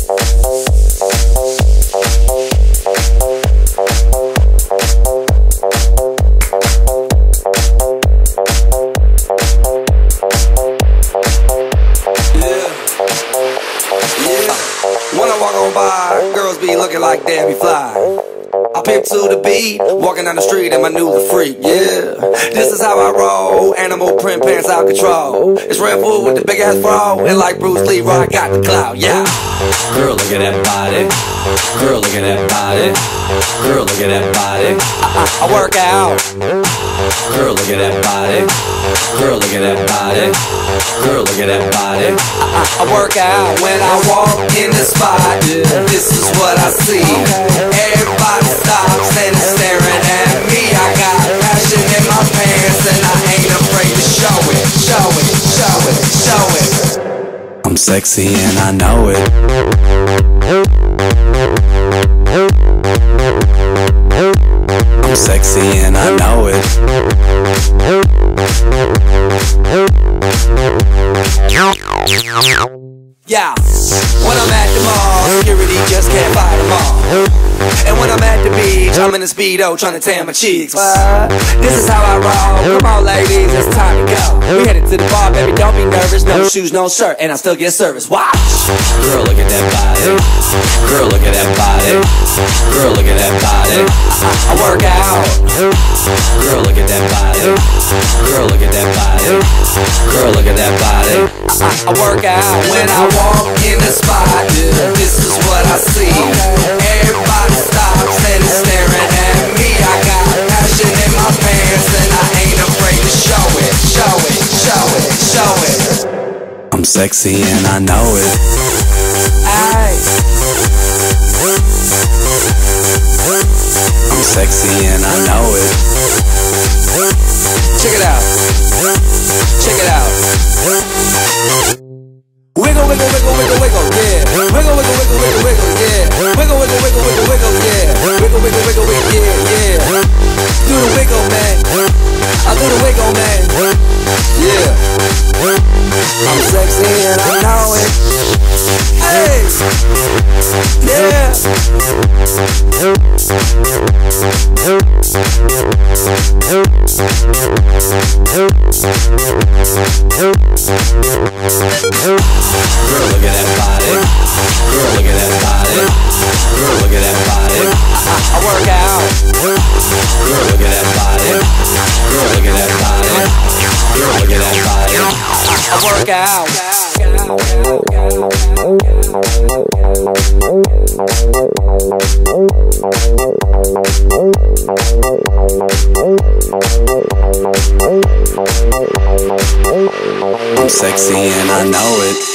When I walk on by, girls be looking like Debbie Fly. I pimp to the beat, walking down the street and my new the freak, yeah. This is how I roll, animal print pants out control. It's Red Bull with the big ass bra, and like Bruce Lee, I got the clout, yeah. Girl, look at that body. Girl, look at that body. Girl, look at that body. I work out. Girl, look at that body. Girl, look at that body. Girl, look at that body. I work out when I walk in the spot. This is what I see. Everybody stops and is staring at me. I got passion in my pants and I ain't afraid to show it. Show it, show it, show it. I'm sexy and I know it. I'm sexy and I know it. Yeah, when I'm at the mall, security just can't fight them all. And when I'm at the beach, I'm in a Speedo trying to tan my cheeks. This is how I roll. Come on, ladies, it's time to go. We headed to the bar, baby, don't be nervous. No shoes, no shirt, and I still get service. Watch. Girl, look at that body. Girl, look at that body. Girl, look at that body. I work out. Girl, look at that body. Girl, look at that body. Girl, look at that body. I work out when I walk in the spot. This is what I see. Everybody stops and is staring at me. I got passion in my pants and I ain't afraid to show it. Show it, show it, show it. I'm sexy and I know it. Aye. I'm sexy and I know it. Check it out. Check it out. Wiggle, wiggle, wiggle, wiggle, wiggle, yeah. Wiggle, wiggle, wiggle, wiggle, wiggle, yeah. Wiggle, wiggle, wiggle, wiggle, wiggle, yeah. Wiggle, wiggle, wiggle, wiggle, yeah, yeah. Do the wiggle, man. I do the wiggle, man. Yeah. I'm sexy and I know it. Hey. Yeah. Girl, look at that body. Girl, look at that body. Girl, look at that body. I work out. Girl, look at that body. Girl, look at that body. Girl, look at that body. I work out. I'm sexy and I know it.